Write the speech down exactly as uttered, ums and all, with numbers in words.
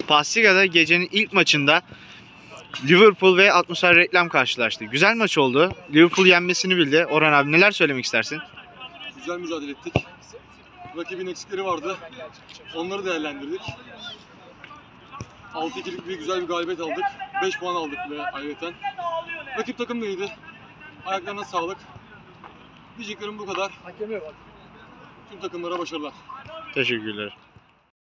Pasliga'da gecenin ilk maçında Liverpool ve Atmosfer Reklam karşılaştı. Güzel maç oldu. Liverpool yenmesini bildi. Orhan abi neler söylemek istersin? Güzel mücadele ettik. Rakibin eksikleri vardı. Onları değerlendirdik. altı ikilik bir güzel bir galibiyet aldık. beş puan aldık ve ayrıca. Rakip takım da iyiydi. Ayaklarına sağlık. Diyeceklerim bu kadar. Tüm takımlara başarılar. Teşekkürler.